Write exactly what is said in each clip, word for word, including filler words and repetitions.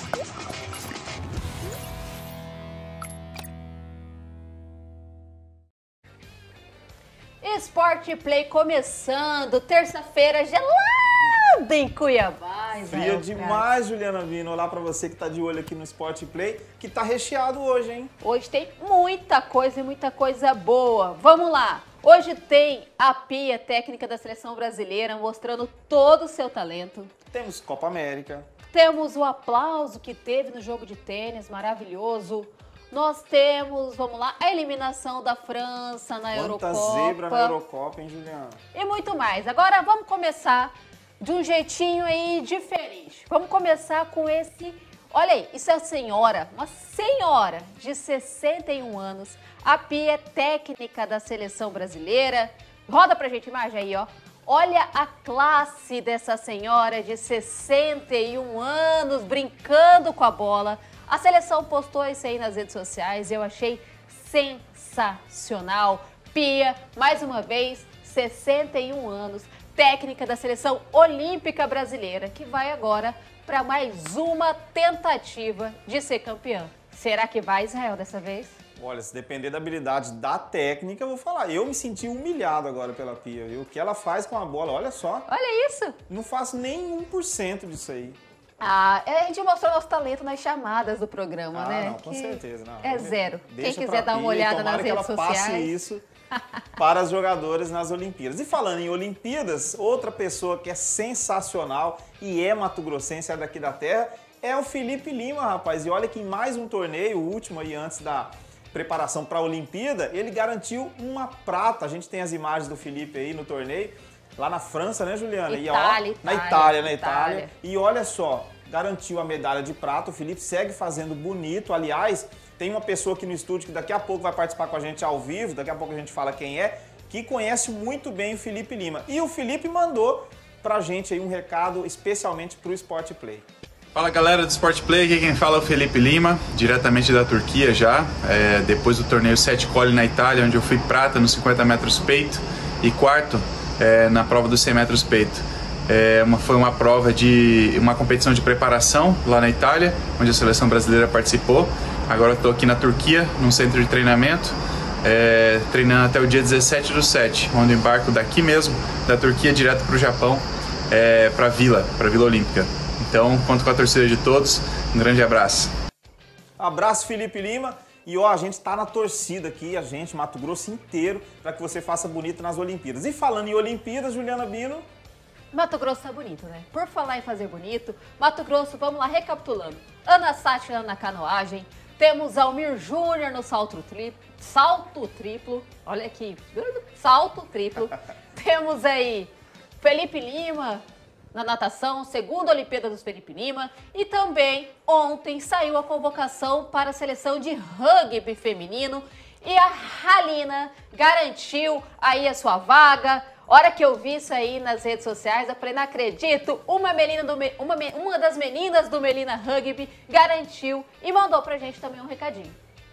Sport Play começando, terça-feira gelada em Cuiabá. Fria demais, Juliana Bino. Olá pra você que tá de olho aqui no Sport Play, que tá recheado hoje, hein? Hoje tem muita coisa e muita coisa boa. Vamos lá! Hoje tem a pia técnica da Seleção Brasileira mostrando todo o seu talento. Temos Copa América. Temos o aplauso que teve no jogo de tênis, maravilhoso. Nós temos, vamos lá, a eliminação da França na Eurocopa. Quanta zebra na Eurocopa, hein, Juliana? E muito mais. Agora vamos começar de um jeitinho aí diferente. Vamos começar com esse... Olha aí, isso é a senhora, uma senhora de sessenta e um anos, a pia técnica da Seleção Brasileira. Roda pra gente a imagem aí, ó. Olha a classe dessa senhora de sessenta e um anos brincando com a bola. A seleção postou isso aí nas redes sociais e eu achei sensacional. Pia, mais uma vez, sessenta e um anos, técnica da Seleção Olímpica Brasileira, que vai agora para mais uma tentativa de ser campeã. Será que vai, Israel, dessa vez? Olha, se depender da habilidade da técnica, eu vou falar. Eu me senti humilhado agora pela Pia, viu? O que ela faz com a bola, olha só. Olha isso. Não faço nem um por cento disso aí. Ah, a gente mostrou nosso talento nas chamadas do programa, ah, né? não, com que certeza. Não. É zero. Deixa Quem quiser dar uma Pia, olhada nas redes que ela sociais. passe isso para as jogadoras nas Olimpíadas. E falando em Olimpíadas, outra pessoa que é sensacional e é mato-grossense, é daqui da terra, é o Felipe Lima, rapaz. E olha que em mais um torneio, o último aí antes da preparação para a Olimpíada, ele garantiu uma prata. A gente tem as imagens do Felipe aí no torneio, lá na França, né, Juliana? Itália, e, ó, Itália, na Itália, na Itália. Itália. E olha só, garantiu a medalha de prata. O Felipe segue fazendo bonito. Aliás, tem uma pessoa aqui no estúdio que daqui a pouco vai participar com a gente ao vivo, daqui a pouco a gente fala quem é, que conhece muito bem o Felipe Lima. E o Felipe mandou pra gente aí um recado especialmente pro Sport Play. Fala galera do Sport Play, aqui quem fala é o Felipe Lima, diretamente da Turquia já, é, depois do torneio Sete Colli na Itália, onde eu fui prata nos cinquenta metros peito e quarto é, na prova dos cem metros peito. É, uma, foi uma prova de uma competição de preparação lá na Itália, onde a seleção brasileira participou. Agora eu estou aqui na Turquia, num centro de treinamento, é, treinando até o dia dezessete do sete, onde eu embarco daqui mesmo, da Turquia, direto para o Japão, é, para a Vila, para a Vila Olímpica. Então, conto com a torcida de todos, um grande abraço. Abraço, Felipe Lima. E ó, a gente tá na torcida aqui, a gente, Mato Grosso inteiro, para que você faça bonito nas Olimpíadas. E falando em Olimpíadas, Juliana Bino... Mato Grosso tá bonito, né? Por falar em fazer bonito, Mato Grosso, vamos lá, recapitulando. Ana Sátila na canoagem, temos Almir Júnior no salto triplo, salto triplo, olha aqui, salto triplo. Temos aí Felipe Lima na natação, segunda Olimpíada dos Felipe Lima. E também ontem saiu a convocação para a seleção de rugby feminino e a Halina garantiu aí a sua vaga. Hora que eu vi isso aí nas redes sociais, eu falei, não acredito, uma, menina do, uma, uma das meninas do Melina Rugby garantiu e mandou pra gente também um recadinho.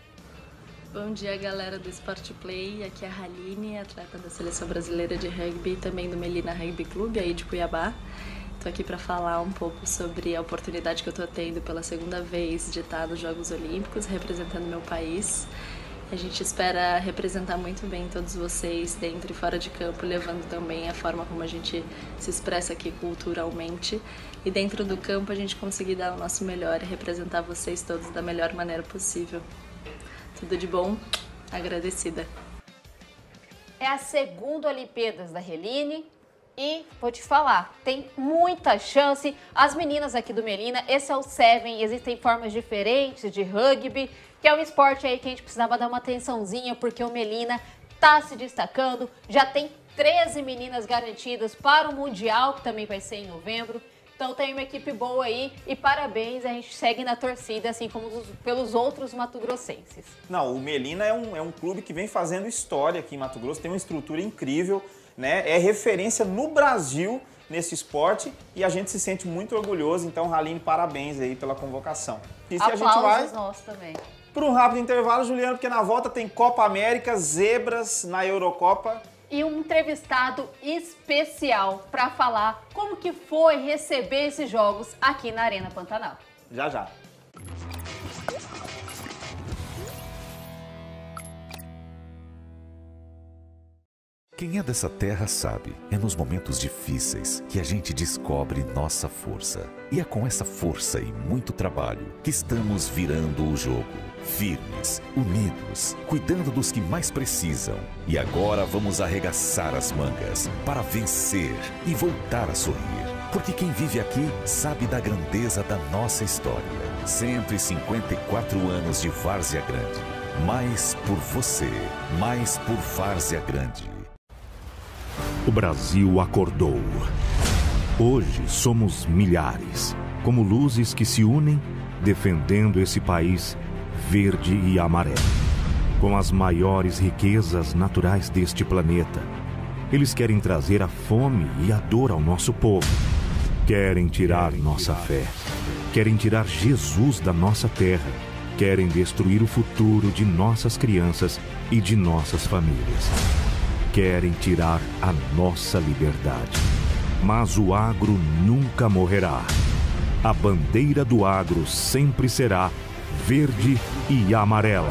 Bom dia, galera do Sport Play, aqui é a Haline, atleta da Seleção Brasileira de Rugby e também do Melina Rugby Clube, aí de Cuiabá. Estou aqui para falar um pouco sobre a oportunidade que eu estou tendo pela segunda vez de estar nos Jogos Olímpicos, representando meu país. A gente espera representar muito bem todos vocês dentro e fora de campo, levando também a forma como a gente se expressa aqui culturalmente. E dentro do campo a gente conseguir dar o nosso melhor e representar vocês todos da melhor maneira possível. Tudo de bom, agradecida. É a segunda Olimpíadas da Heline e vou te falar, tem muita chance. As meninas aqui do Melina, esse é o Seven, existem formas diferentes de rugby, que é um esporte aí que a gente precisava dar uma atençãozinha, porque o Melina tá se destacando, já tem treze meninas garantidas para o Mundial, que também vai ser em novembro. Então tem uma equipe boa aí e parabéns, a gente segue na torcida, assim como os, pelos outros mato-grossenses. Não, o Melina é um, é um clube que vem fazendo história aqui em Mato Grosso, tem uma estrutura incrível, né? É referência no Brasil nesse esporte e a gente se sente muito orgulhoso. Então, Haline, parabéns aí pela convocação. E se a gente vai nossos também. Para um rápido intervalo, Juliana, porque na volta tem Copa América, zebras na Eurocopa. E um entrevistado especial para falar como que foi receber esses jogos aqui na Arena Pantanal. já já. Quem é dessa terra sabe, é nos momentos difíceis que a gente descobre nossa força. E é com essa força e muito trabalho que estamos virando o jogo. Firmes, unidos, cuidando dos que mais precisam. E agora vamos arregaçar as mangas para vencer e voltar a sorrir. Porque quem vive aqui sabe da grandeza da nossa história. cento e cinquenta e quatro anos de Várzea Grande. Mais por você, mais por Várzea Grande. O Brasil acordou. Hoje somos milhares, como luzes que se unem, defendendo esse país verde e amarelo. Com as maiores riquezas naturais deste planeta, eles querem trazer a fome e a dor ao nosso povo. Querem tirar nossa fé. Querem tirar Jesus da nossa terra. Querem destruir o futuro de nossas crianças e de nossas famílias. Querem tirar a nossa liberdade. Mas o agro nunca morrerá. A bandeira do agro sempre será verde e amarela.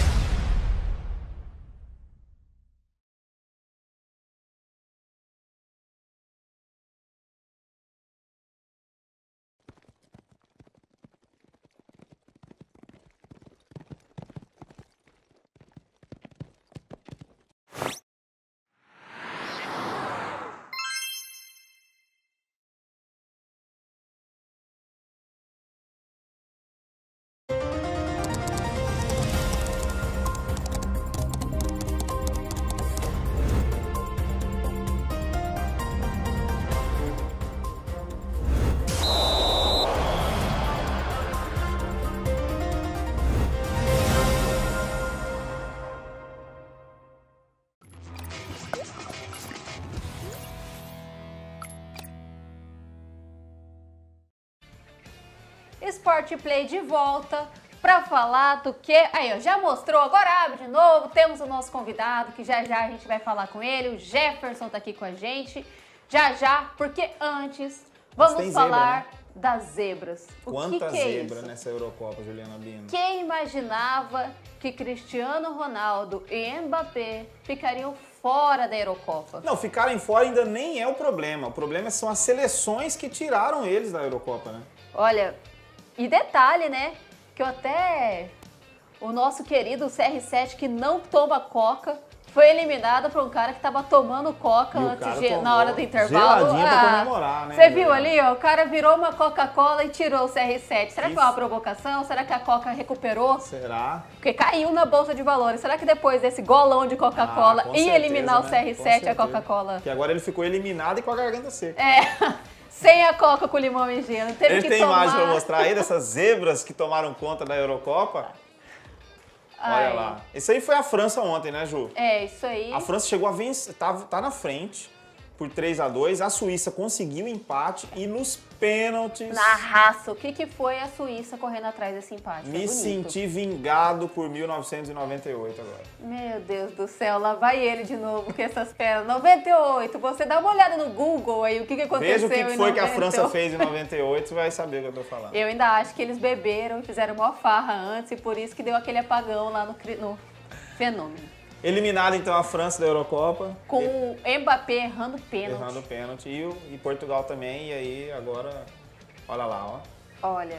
Sport Play de volta para falar do que... Aí, ó, já mostrou, agora abre de novo, temos o nosso convidado, que já já a gente vai falar com ele, o Jefferson tá aqui com a gente, já já, porque antes vamos falar zebra, né? das zebras. O Quanta que que é zebra isso? nessa Eurocopa, Juliana Bino? Quem imaginava que Cristiano Ronaldo e Mbappé ficariam fora da Eurocopa? Não, ficarem fora ainda nem é o problema, o problema são as seleções que tiraram eles da Eurocopa, né? Olha... E detalhe, né, que eu até o nosso querido C R sete, que não toma coca, foi eliminado por um cara que tava tomando coca antes de, na hora do intervalo. Geladinha ah, pra comemorar, né? Você viu ali, ó, o cara virou uma Coca-Cola e tirou o C R sete. Será Isso. que foi uma provocação? Será que a Coca recuperou? Será? Porque caiu na bolsa de valores. Será que depois desse golão de Coca-Cola ah, e certeza, eliminar né? o C R sete, a Coca-Cola? Que agora ele ficou eliminado e com a garganta seca. É... Sem a coca com limão e gelo. Teve Ele que tem tomar... imagem pra mostrar aí dessas zebras que tomaram conta da Eurocopa? Ai. Olha lá. Isso aí foi a França ontem, né, Ju? É, isso aí. A França chegou a vencer, tá, tá na frente por três a dois. A Suíça conseguiu o empate e nos pênaltis... Na raça. O que, que foi a Suíça correndo atrás desse empate? Me senti vingado por mil novecentos e noventa e oito agora. Meu Deus do céu, lá vai ele de novo com essas pernas. noventa e oito, você dá uma olhada no Google aí, o que, que aconteceu. Veja o que, que foi que a França fez em noventa e oito. noventa e oito, você vai saber o que eu tô falando. Eu ainda acho que eles beberam e fizeram uma farra antes e por isso que deu aquele apagão lá no, no fenômeno. Eliminada então a França da Eurocopa. Com o Mbappé errando pênalti. Errando pênalti. E, o, e Portugal também. E aí agora, olha lá, ó. Olha,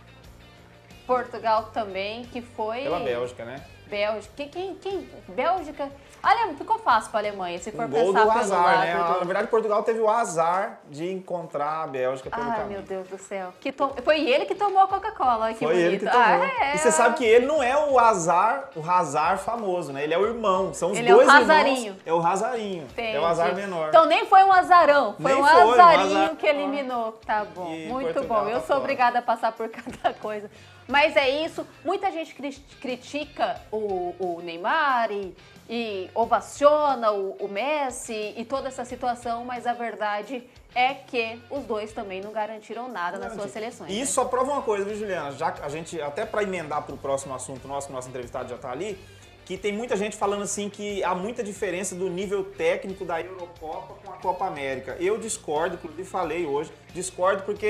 Portugal também, que foi... Pela Bélgica, né? Bélgica. Quem, quem, quem? Bélgica... Olha, ficou fácil para a Alemanha, se for um gol pensar do pelo azar, lado né? do... Na verdade, Portugal teve o azar de encontrar a Bélgica pelo Ai, caminho. meu Deus do céu. Que tom... Foi ele que tomou a Coca-Cola, que Foi bonito. ele que tomou. Ah, é. E você sabe que ele não é o azar, o Hazard famoso, né? Ele é o irmão. São os ele dois é o Hazarinho. irmãos. É o Hazarinho. Entendi. É o azar menor. Então nem foi um azarão, foi Nem um foi, um azarinho azar... que eliminou. Tá bom, E muito Portugal bom. Eu tá sou fora. obrigada a passar por cada coisa. Mas é isso. Muita gente cri- critica o, o Neymar e, e ovaciona o, o Messi e toda essa situação, mas a verdade é que os dois também não garantiram nada nas suas seleções. E isso só prova uma coisa, viu, Juliana? Já que a gente, até para emendar para o próximo assunto nosso, que o nosso entrevistado já está ali, que tem muita gente falando assim que há muita diferença do nível técnico da Eurocopa com a Copa América. Eu discordo, inclusive falei hoje, discordo porque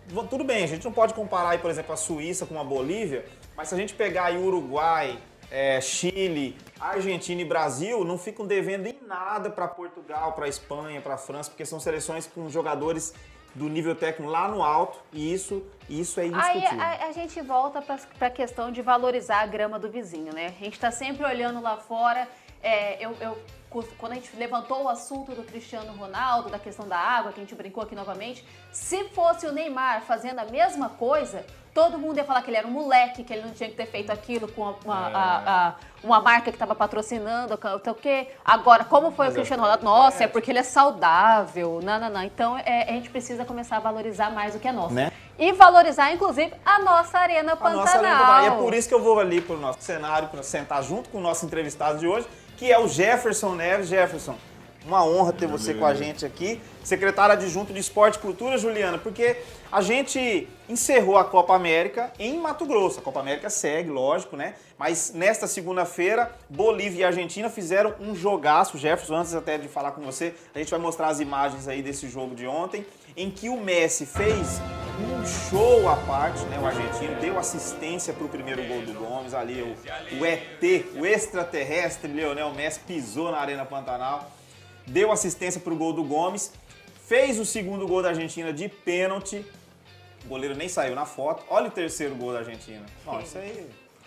tudo bem, a gente não pode comparar, aí, por exemplo, a Suíça com a Bolívia, mas se a gente pegar aí Uruguai, é, Chile, Argentina e Brasil, não ficam devendo em nada para Portugal, para Espanha, para França, porque são seleções com jogadores do nível técnico lá no alto, e isso, isso é indiscutível. Aí a, a gente volta para a questão de valorizar a grama do vizinho, né? A gente está sempre olhando lá fora. É, eu, eu, quando a gente levantou o assunto do Cristiano Ronaldo, da questão da água, que a gente brincou aqui novamente, se fosse o Neymar fazendo a mesma coisa, todo mundo ia falar que ele era um moleque, que ele não tinha que ter feito aquilo com uma, uma, é. a, a, uma marca que estava patrocinando, o quê? Agora, como foi Mas o Cristiano Ronaldo? Nossa, é porque ele é saudável. Não, não, não. Então, é, a gente precisa começar a valorizar mais o que é nosso. Né? E valorizar, inclusive, a nossa Arena Pantanal. A nossa Arena Pantanal. E é por isso que eu vou ali para o nosso cenário, para sentar junto com o nosso entrevistado de hoje, que é o Jefferson Neves. Jefferson, uma honra ter você com a gente aqui. Secretário adjunto de Esporte e Cultura, Juliana, porque a gente encerrou a Copa América em Mato Grosso. A Copa América segue, lógico, né? Mas nesta segunda-feira, Bolívia e Argentina fizeram um jogaço. Jefferson, antes até de falar com você, a gente vai mostrar as imagens aí desse jogo de ontem, em que o Messi fez um show à parte, né? O argentino deu assistência para o primeiro gol do Gomes, ali o, o E T, o extraterrestre Lionel Messi pisou na Arena Pantanal, deu assistência para o gol do Gomes, fez o segundo gol da Argentina de pênalti, o goleiro nem saiu na foto. Olha o terceiro gol da Argentina. Não, isso aí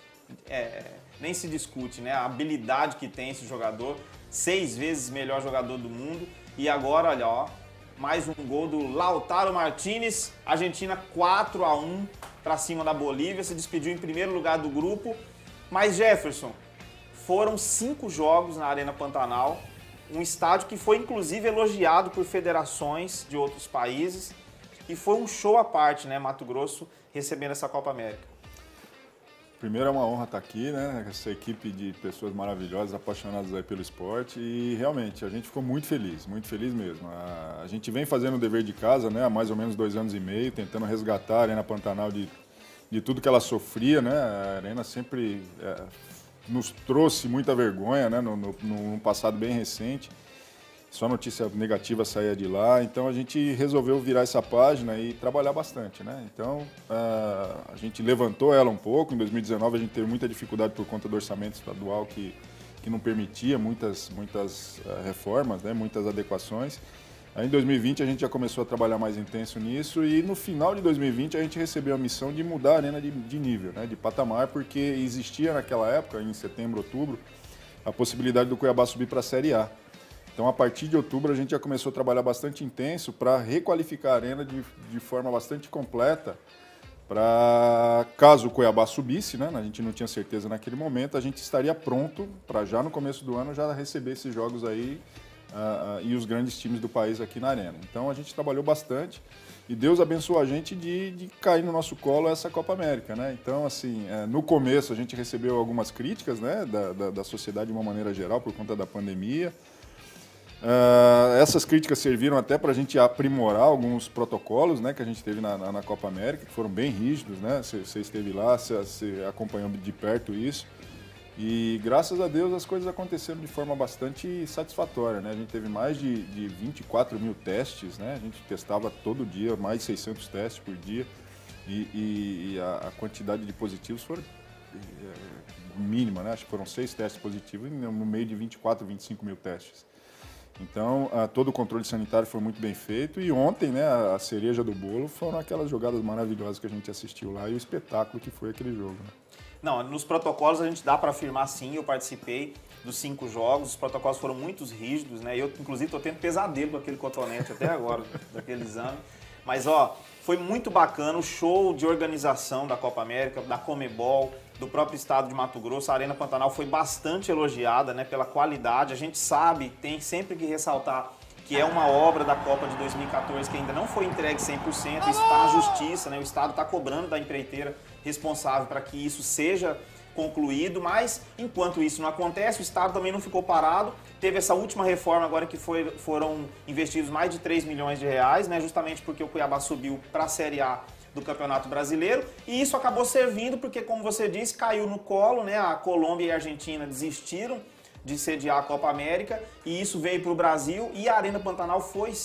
é, nem se discute, né? A habilidade que tem esse jogador, seis vezes melhor jogador do mundo. E agora, olha, ó, mais um gol do Lautaro Martínez, Argentina quatro a um para cima da Bolívia, se despediu em primeiro lugar do grupo. Mas, Jefferson, foram cinco jogos na Arena Pantanal, um estádio que foi inclusive elogiado por federações de outros países, e foi um show à parte, né, Mato Grosso recebendo essa Copa América. Primeiro é uma honra estar aqui, né, essa equipe de pessoas maravilhosas, apaixonadas aí pelo esporte, e realmente a gente ficou muito feliz, muito feliz mesmo. A, a gente vem fazendo o dever de casa, né, há mais ou menos dois anos e meio, tentando resgatar a Arena Pantanal de, de tudo que ela sofria, né, a Arena sempre é, nos trouxe muita vergonha, né, no, no, no passado bem recente. Só notícia negativa saía de lá, então a gente resolveu virar essa página e trabalhar bastante, né? Então uh, a gente levantou ela um pouco. Em dois mil e dezenove a gente teve muita dificuldade por conta do orçamento estadual que, que não permitia muitas, muitas uh, reformas, né? Muitas adequações. Aí em dois mil e vinte a gente já começou a trabalhar mais intenso nisso, e no final de dois mil e vinte a gente recebeu a missão de mudar a arena de, de nível, né? De patamar, porque existia naquela época, em setembro, outubro, a possibilidade do Cuiabá subir para a Série A. Então, a partir de outubro, a gente já começou a trabalhar bastante intenso para requalificar a arena de, de forma bastante completa, para caso o Cuiabá subisse, né, a gente não tinha certeza naquele momento, a gente estaria pronto para já no começo do ano já receber esses jogos aí uh, uh, e os grandes times do país aqui na arena. Então, a gente trabalhou bastante e Deus abençoou a gente de, de cair no nosso colo essa Copa América, né? Então, assim, uh, no começo a gente recebeu algumas críticas, né, da, da, da sociedade de uma maneira geral por conta da pandemia. Uh, essas críticas serviram até para a gente aprimorar alguns protocolos, né, que a gente teve na, na, na Copa América, que foram bem rígidos, né? Você esteve lá, você acompanhou de perto isso. E graças a Deus as coisas aconteceram de forma bastante satisfatória, né? A gente teve mais de, de vinte e quatro mil testes, né? A gente testava todo dia, mais de seiscentos testes por dia. E, e, e a, a quantidade de positivos foi é, mínima, né? Acho que foram seis testes positivos no meio de vinte e quatro, vinte e cinco mil testes. Então, a, todo o controle sanitário foi muito bem feito, e ontem, né, a, a cereja do bolo foram aquelas jogadas maravilhosas que a gente assistiu lá e o espetáculo que foi aquele jogo, né? Não, nos protocolos a gente dá para afirmar sim, eu participei dos cinco jogos, os protocolos foram muito rígidos, né? Eu, inclusive, estou tendo pesadelo com aquele cotonete até agora, daquele exame. Mas, ó, foi muito bacana o show de organização da Copa América, da Comebol, do próprio estado de Mato Grosso. A Arena Pantanal foi bastante elogiada, né, pela qualidade. A gente sabe, tem sempre que ressaltar que é uma obra da Copa de dois mil e quatorze que ainda não foi entregue cem por cento, isso está na justiça, né? O estado está cobrando da empreiteira responsável para que isso seja concluído, mas enquanto isso não acontece, o estado também não ficou parado. Teve essa última reforma agora que foi, foram investidos mais de três milhões de reais, né, justamente porque o Cuiabá subiu para a Série A do Campeonato Brasileiro, e isso acabou servindo porque, como você disse, caiu no colo, né? A Colômbia e a Argentina desistiram de sediar a Copa América, e isso veio para o Brasil, e a Arena Pantanal foi sim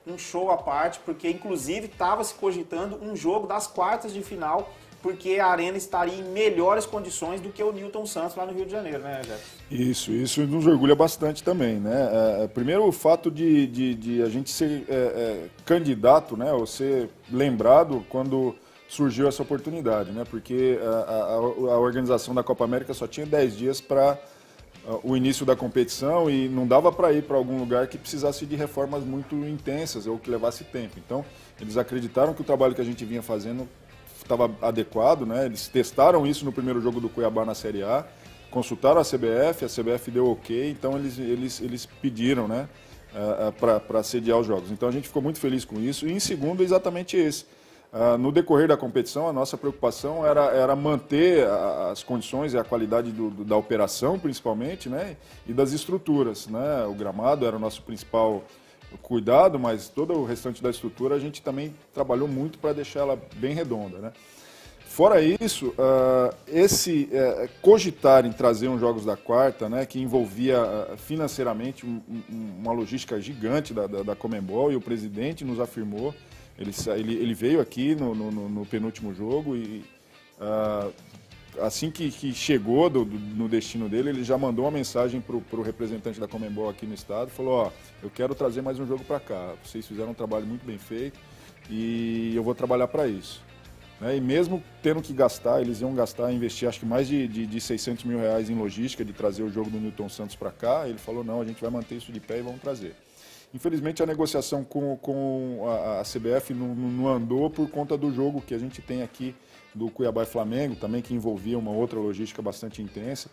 um show à parte, porque inclusive estava se cogitando um jogo das quartas de final, porque a Arena estaria em melhores condições do que o Newton Santos lá no Rio de Janeiro, né, Jefferson? Isso, isso nos orgulha bastante também, né? É, primeiro o fato de, de, de a gente ser é, é, candidato, né, ou ser lembrado quando surgiu essa oportunidade, né? Porque a, a, a organização da Copa América só tinha dez dias para o início da competição e não dava para ir para algum lugar que precisasse de reformas muito intensas ou que levasse tempo. Então, eles acreditaram que o trabalho que a gente vinha fazendo estava adequado, né? Eles testaram isso no primeiro jogo do Cuiabá na Série A, consultaram a C B F, a C B F deu ok, então eles, eles, eles pediram, né, uh, uh, para sediar os jogos. Então a gente ficou muito feliz com isso. E em segundo, exatamente esse. Uh, no decorrer da competição, a nossa preocupação era, era manter a, as condições e a qualidade do, do, da operação, principalmente, né, e das estruturas, né? O gramado era o nosso principal cuidado, mas todo o restante da estrutura a gente também trabalhou muito para deixar ela bem redonda, né? Fora isso, uh, esse uh, cogitar em trazer uns jogos da quarta, né, que envolvia uh, financeiramente um, um, uma logística gigante da, da, da Conmebol, e o presidente nos afirmou, ele, ele, ele veio aqui no, no, no penúltimo jogo e uh, assim que, que chegou do, do, no destino dele, ele já mandou uma mensagem para o representante da Conmebol aqui no estado, falou, ó, eu quero trazer mais um jogo para cá, vocês fizeram um trabalho muito bem feito e eu vou trabalhar para isso. Né? E mesmo tendo que gastar, eles iam gastar, investir acho que mais de, de, de seiscentos mil reais em logística de trazer o jogo do Newton Santos para cá, ele falou, não, a gente vai manter isso de pé e vamos trazer. Infelizmente a negociação com, com a, a C B F não, não andou por conta do jogo que a gente tem aqui do Cuiabá e Flamengo, também que envolvia uma outra logística bastante intensa,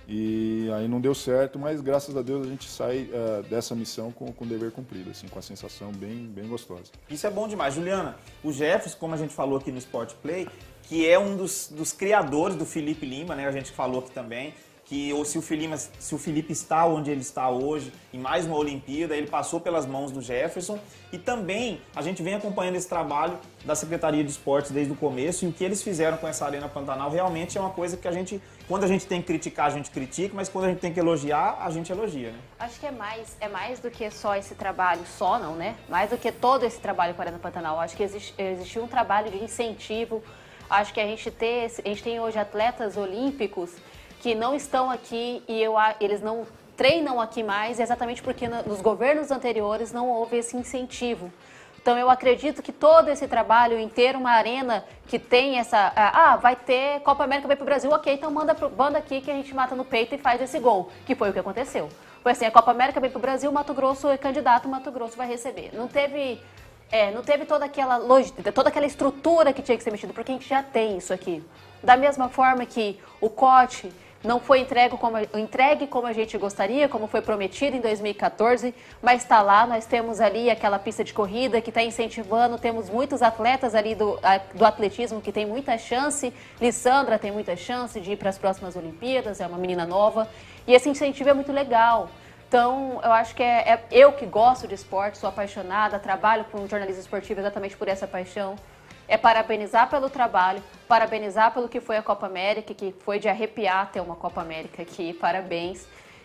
e aí não deu certo, mas graças a Deus a gente sai uh, dessa missão com, com o dever cumprido, assim, com a sensação bem, bem gostosa. Isso é bom demais. Juliana, o Jefferson, como a gente falou aqui no Sport Play, que é um dos, dos criadores do Felipe Lima, né? A gente falou aqui também, que ou se o, Felipe, se o Felipe está onde ele está hoje, em mais uma Olimpíada, ele passou pelas mãos do Jefferson. E também a gente vem acompanhando esse trabalho da Secretaria de Esportes desde o começo, e o que eles fizeram com essa Arena Pantanal realmente é uma coisa que a gente, quando a gente tem que criticar, a gente critica, mas quando a gente tem que elogiar, a gente elogia, né? Acho que é mais, é mais do que só esse trabalho, só não, né? Mais do que todo esse trabalho com a Arena Pantanal. Acho que existe, existiu um trabalho de incentivo. Acho que a gente, ter, a gente tem hoje atletas olímpicos que não estão aqui e eu, eles não treinam aqui mais, exatamente porque nos governos anteriores não houve esse incentivo. Então eu acredito que todo esse trabalho em ter uma arena que tem essa... Ah, vai ter Copa América, vai pro Brasil, ok, então manda, manda aqui que a gente mata no peito e faz esse gol, que foi o que aconteceu. Foi assim, a Copa América veio pro Brasil, Mato Grosso é candidato, Mato Grosso vai receber. Não teve... É, não teve toda aquela lógica, toda aquela estrutura que tinha que ser mexida, porque a gente já tem isso aqui. Da mesma forma que o C O T não foi entregue como, entregue como a gente gostaria, como foi prometido em dois mil e quatorze, mas está lá, nós temos ali aquela pista de corrida que está incentivando, temos muitos atletas ali do, do atletismo que tem muita chance, Lissandra tem muita chance de ir para as próximas Olimpíadas, é uma menina nova, e esse incentivo é muito legal. Então, eu acho que é, é eu que gosto de esporte, sou apaixonada, trabalho com jornalismo esportivo exatamente por essa paixão. É parabenizar pelo trabalho, parabenizar pelo que foi a Copa América, que foi de arrepiar ter uma Copa América aqui, parabéns.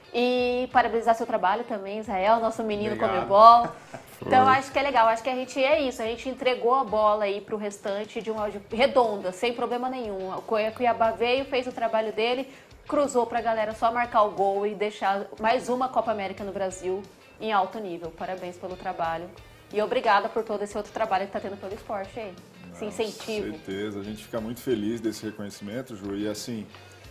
E parabenizar seu trabalho também, Israel, nosso menino Conmebol. Então, acho que é legal, acho que a gente é isso, a gente entregou a bola aí pro restante de uma de, redonda, sem problema nenhum. O Cuiabá veio, fez o trabalho dele, cruzou pra galera só marcar o gol e deixar mais uma Copa América no Brasil em alto nível. Parabéns pelo trabalho. E obrigada por todo esse outro trabalho que tá tendo pelo esporte aí. Esse incentivo. Com certeza, a gente fica muito feliz desse reconhecimento, Ju, e assim,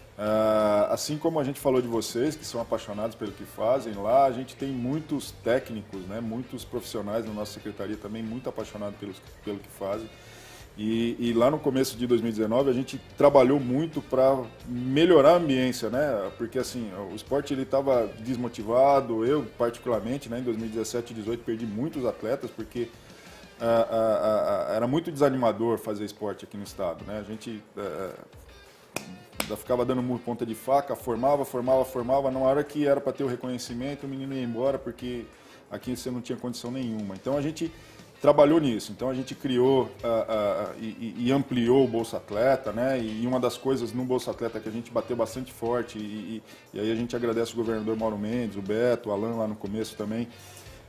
uh, assim como a gente falou de vocês, que são apaixonados pelo que fazem, lá a gente tem muitos técnicos, né, muitos profissionais na nossa secretaria também muito apaixonados pelo, pelo que fazem, e, e lá no começo de dois mil e dezenove a gente trabalhou muito para melhorar a ambiência, né, porque assim, o esporte ele estava desmotivado, eu particularmente, né, em dois mil e dezessete e dois mil e dezoito perdi muitos atletas, porque Uh, uh, uh, era muito desanimador fazer esporte aqui no estado, né? A gente uh, ficava dando ponta de faca, formava, formava, formava, na hora que era para ter o reconhecimento, o menino ia embora porque aqui você não tinha condição nenhuma. Então a gente trabalhou nisso, então a gente criou uh, uh, e, e ampliou o Bolsa Atleta, né? E uma das coisas no Bolsa Atleta que a gente bateu bastante forte, e, e, e aí a gente agradece o governador Mauro Mendes, o Beto, o Alan lá no começo também,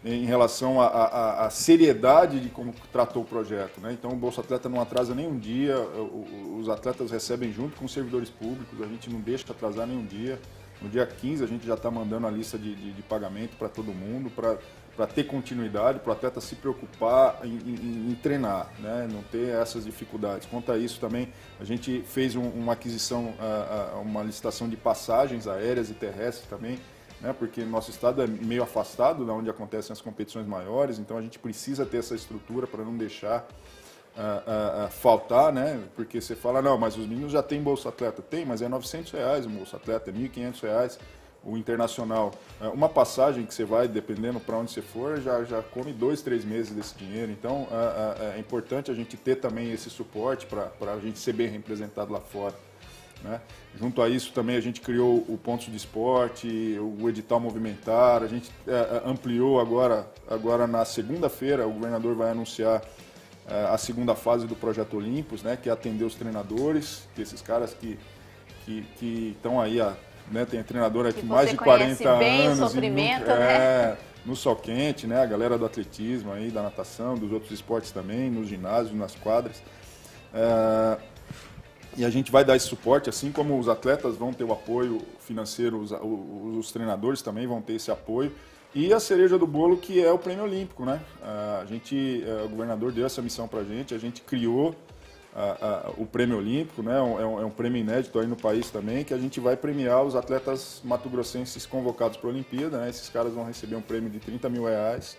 em relação à seriedade de como tratou o projeto, né? Então o Bolsa Atleta não atrasa nem um dia, os atletas recebem junto com os servidores públicos, a gente não deixa atrasar nem um dia. No dia quinze a gente já está mandando a lista de, de, de pagamento para todo mundo, para ter continuidade, para o atleta se preocupar em, em, em treinar, né? Não ter essas dificuldades. Quanto a isso também, a gente fez um, uma aquisição, uh, uh, uma licitação de passagens aéreas e terrestres também, né? Porque nosso estado é meio afastado de onde acontecem as competições maiores, então a gente precisa ter essa estrutura para não deixar uh, uh, uh, faltar, né? Porque você fala, não, mas os meninos já têm Bolsa Atleta. Tem, mas é novecentos reais o Bolsa Atleta, é mil e quinhentos reais o internacional. Uh, uma passagem que você vai, dependendo para onde você for, já, já come dois, três meses desse dinheiro. Então uh, uh, é importante a gente ter também esse suporte para a gente ser bem representado lá fora. Né? Junto a isso também a gente criou o Pontos de Esporte, o edital movimentar, a gente é, ampliou agora, agora na segunda-feira, o governador vai anunciar é, a segunda fase do Projeto Olympus, né, que é atender os treinadores, que esses caras que que que estão aí, a, né, tem treinador aqui mais de quarenta bem anos, o sofrimento, e no, né? é, no sol quente, né, a galera do atletismo, aí, da natação, dos outros esportes também, nos ginásios, nas quadras. É, E a gente vai dar esse suporte, assim como os atletas vão ter o apoio financeiro, os, os treinadores também vão ter esse apoio. E a cereja do bolo, que é o Prêmio Olímpico, né? A gente, o governador deu essa missão para a gente, a gente criou a, a, o Prêmio Olímpico, né? É um, é um prêmio inédito aí no país também, que a gente vai premiar os atletas mato-grossenses convocados para a Olimpíada, né? Esses caras vão receber um prêmio de trinta mil reais.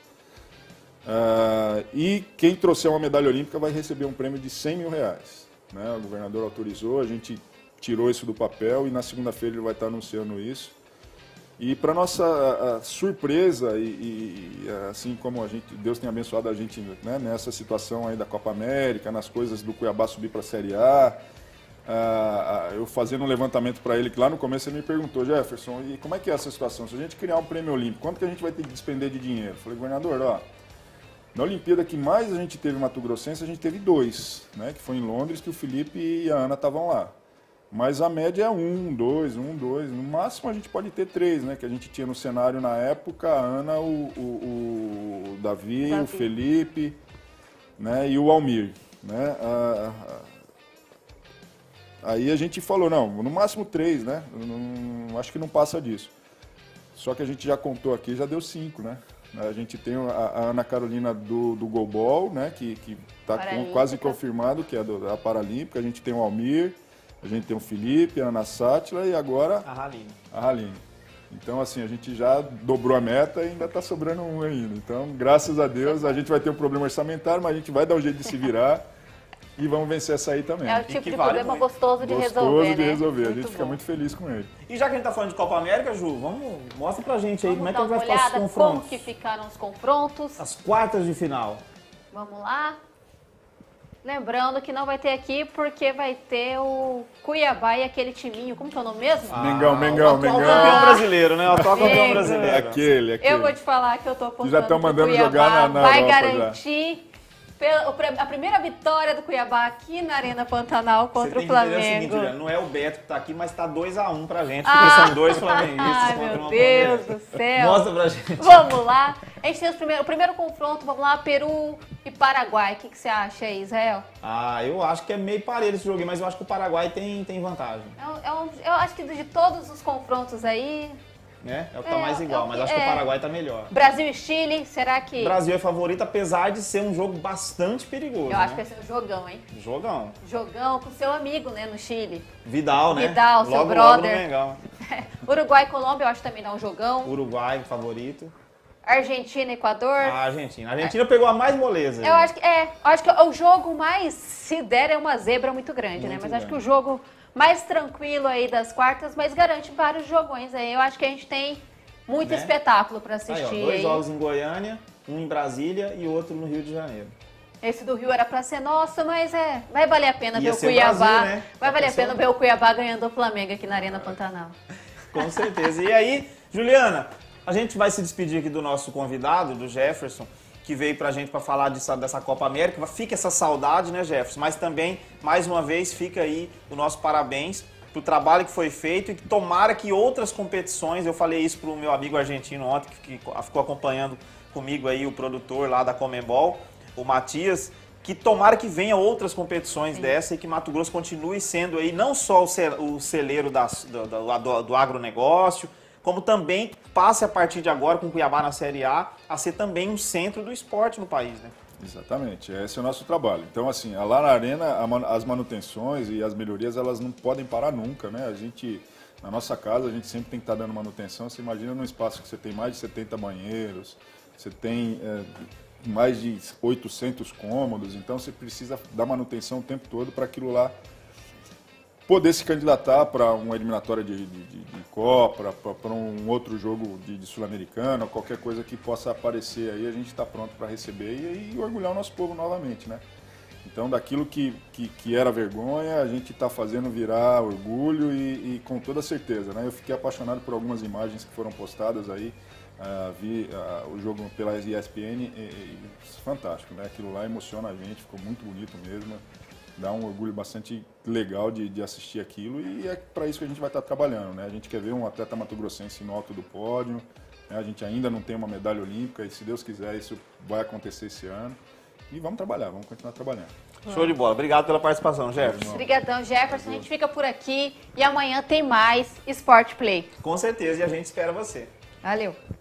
Uh, e quem trouxer uma medalha olímpica vai receber um prêmio de cem mil reais. Né? O governador autorizou, a gente tirou isso do papel e na segunda-feira ele vai estar anunciando isso. E para nossa a, a surpresa, e, e assim como a gente, Deus tem abençoado a gente, né, nessa situação aí da Copa América, nas coisas do Cuiabá subir para a Série A, a, a, eu fazendo um levantamento para ele, que lá no começo ele me perguntou, Jefferson, e como é que é essa situação? Se a gente criar um prêmio olímpico, quanto que a gente vai ter que despender de dinheiro? Eu falei, governador, ó, na Olimpíada que mais a gente teve Mato Grossense, a gente teve dois, né? Que foi em Londres, que o Felipe e a Ana estavam lá. Mas a média é um, dois, um, dois. No máximo a gente pode ter três, né? Que a gente tinha no cenário na época, a Ana, o, o, o Davi, Davi, o Felipe, né? E o Almir, né? Ah, aí a gente falou, não, no máximo três, né? Não, acho que não passa disso. Só que a gente já contou aqui, já deu cinco, né? A gente tem a, a Ana Carolina do, do Goalball, né, que está quase confirmado, que é do, da Paralímpica. A gente tem o Almir, a gente tem o Felipe, a Ana Sátila e agora a Haline. A Haline. Então, assim, a gente já dobrou a meta e ainda está sobrando um ainda. Então, graças a Deus, a gente vai ter um problema orçamentário, mas a gente vai dar um jeito de se virar e vamos vencer essa aí também. É o tipo de problema muito. gostoso de gostoso resolver, Gostoso de né? resolver, Muito a gente bom. fica muito feliz com ele. E já que a gente tá falando de Copa América, Ju, vamos, mostra pra gente aí vamos como é que vai ficar os confrontos. Como que ficaram os confrontos. As quartas de final. Vamos lá. Lembrando que não vai ter aqui porque vai ter o Cuiabá e aquele timinho, como que é o nome mesmo? Ah, Mengão, Mengão, o atual Mengão. campeão brasileiro, né? O atual campeão brasileiro. Aquele, aquele. Eu vou te falar que eu tô apostando já estão mandando que o Cuiabá jogar na, na vai Europa garantir pela, a primeira vitória do Cuiabá aqui na Arena Pantanal contra o Flamengo. Você tem que entender o seguinte, não é o Beto que tá aqui, mas tá dois a um pra gente, porque ah, são dois flamenguistas ai, contra meu uma Deus Palmeiras. do céu. Mostra pra gente. Vamos lá. A gente tem os primeiro, o primeiro confronto, vamos lá, Peru e Paraguai. O que, que você acha aí, Israel? Ah, eu acho que é meio parelho esse jogo, mas eu acho que o Paraguai tem, tem vantagem. É um, é um, eu acho que de todos os confrontos aí... É, é o que tá é, mais igual, é mas acho que é. o Paraguai tá melhor. Brasil e Chile, será que... O Brasil é favorito, apesar de ser um jogo bastante perigoso. Eu né? acho que vai ser um jogão, hein? Jogão. Jogão com seu amigo, né, no Chile. Vidal, né? Vidal, seu logo, brother. Logo no Mengão. Uruguai e Colômbia, eu acho que também dá um jogão. Uruguai, favorito. Argentina e Equador. A Argentina. A Argentina é. pegou a mais moleza. Eu acho que é. Eu acho que o jogo mais, se der, é uma zebra muito grande, muito né? Mas grande. Acho que o jogo mais tranquilo aí das quartas, mas garante vários jogões aí. Eu acho que a gente tem muito né? espetáculo para assistir. Aí, ó, dois aí. jogos em Goiânia, um em Brasília e outro no Rio de Janeiro. Esse do Rio era para ser nosso, mas é, vai valer a pena Ia ver o Cuiabá. Brasil, né? Vai valer a pena ver o Cuiabá ganhando o Flamengo aqui na Arena Pantanal. Com certeza. E aí, Juliana, a gente vai se despedir aqui do nosso convidado, do Jefferson, que veio pra gente para falar dessa, dessa Copa América. Fica essa saudade, né, Jefferson? Mas também, mais uma vez, fica aí o nosso parabéns pro trabalho que foi feito e que tomara que outras competições, eu falei isso pro meu amigo argentino ontem, que ficou acompanhando comigo aí o produtor lá da Conmebol, o Matias, que tomara que venha outras competições Sim. dessa e que Mato Grosso continue sendo aí não só o celeiro das, do, do, do, do agronegócio, como também passe a partir de agora com o Cuiabá na Série A a ser também um centro do esporte no país, né? Exatamente, esse é o nosso trabalho. Então, assim, lá na Arena, as manutenções e as melhorias, elas não podem parar nunca, né? A gente, na nossa casa, a gente sempre tem que estar dando manutenção. Você imagina num espaço que você tem mais de setenta banheiros, você tem é, mais de oitocentos cômodos, então você precisa dar manutenção o tempo todo para aquilo lá poder se candidatar para uma eliminatória de, de, de, de Copa, para um outro jogo de, de Sul-Americana, qualquer coisa que possa aparecer aí, a gente está pronto para receber e, e orgulhar o nosso povo novamente, né? Então, daquilo que, que, que era vergonha, a gente está fazendo virar orgulho e, e com toda certeza, né? Eu fiquei apaixonado por algumas imagens que foram postadas aí, uh, vi uh, o jogo pela E S P N, e, e, fantástico, né? Aquilo lá emociona a gente, ficou muito bonito mesmo. Dá um orgulho bastante legal de, de assistir aquilo e é para isso que a gente vai estar trabalhando, né? A gente quer ver um atleta mato-grossense no alto do pódio, né? A gente ainda não tem uma medalha olímpica e se Deus quiser isso vai acontecer esse ano. E vamos trabalhar, vamos continuar trabalhando. Show de bola. Obrigado pela participação, Jefferson. Obrigadão, Jefferson. A gente fica por aqui e amanhã tem mais Sport Play. Com certeza, e a gente espera você. Valeu.